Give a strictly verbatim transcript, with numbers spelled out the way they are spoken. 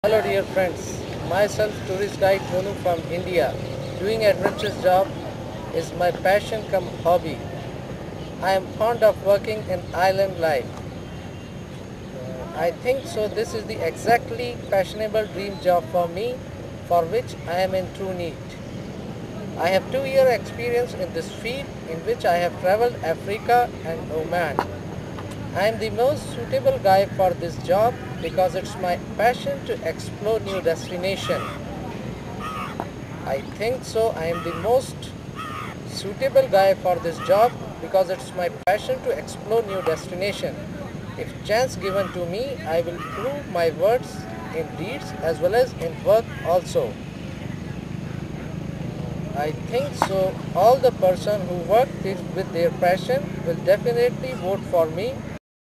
Hello dear friends, myself tourist guide Monu from India. Doing adventurous job is my passion come hobby. I am fond of working in island life. Uh, I think so this is the exactly fashionable dream job for me for which I am in true need. I have two year experience in this field in which I have traveled Africa and Oman. I am the most suitable guy for this job because it's my passion to explore new destination. I think so I am the most suitable guy for this job because it's my passion to explore new destination. If chance given to me, I will prove my words in deeds as well as in work also. I think so all the person who work with their passion will definitely vote for me